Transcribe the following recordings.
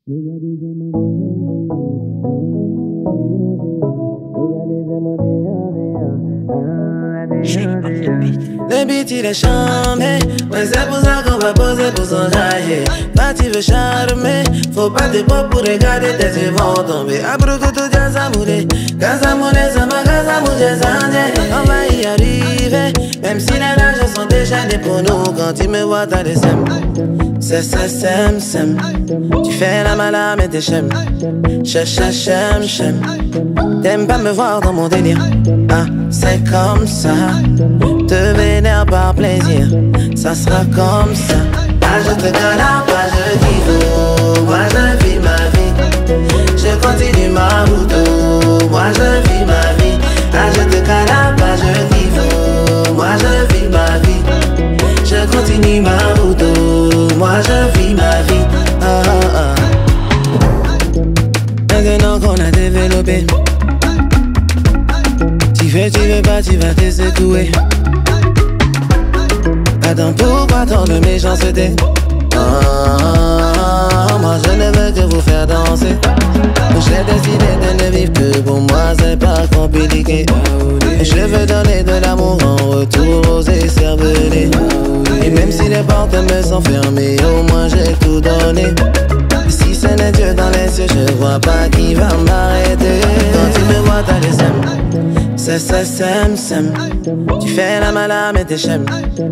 Le beat il est charmé, mais c'est pour ça qu'on va poser pour s'enjailler. Toi tu veux charmer, faut pas te pop pour regarder tes yeux vont tomber. Après que tout déjà s'amouré, casamouné, ça m'a casamouné, on va y arriver, même si les rages sont déchaînés pour nous. Quand tu me vois t'as des sèmes, sem. Tu fais la malade mais t'es chem, chem. T'aimes pas me voir dans mon délire, ah c'est comme ça. Te vénère par plaisir, ça sera comme ça. Ah je te connais pas, je kiffe. Moi je vis ma vie, je continue ma route. Moi je vis ma vie. Ah je te connais pas, je kiffe. Moi je vis ma vie, je continue ma route. Moi je vis ma vie. Maintenant qu'on a développé, tu veux pas, tu vas te secouer. Attends, pourquoi tant de méchanceté? Moi je ne veux que vous faire danser. J'ai décidé de ne vivre que pour moi, c'est pas compliqué. Je veux donner de l'amour en retour aux écervelés. Et même si les portes me sont fermées, au moins j'ai tout donné. Si ce n'est Dieu dans les cieux, je vois pas qui va m'arrêter. Quand tu me vois, t'as les sem. Tu fais la malade mais t'es chem,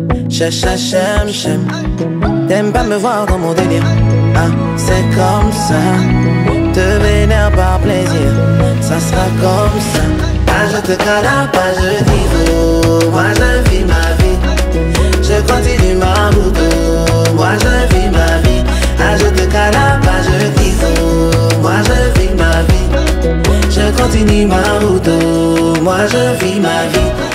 chem. T'aimes pas me voir dans mon délire, ah c'est comme ça. Te vénère par plaisir, ça sera comme ça. Ah je te connais pas, je kiffe. Moi je vis ma vie, je continue ma route. Moi je vis ma vie. Ah je te connais pas, je kiffe. Moi je vis ma vie, je continue ma route. Moi je vis ma vie.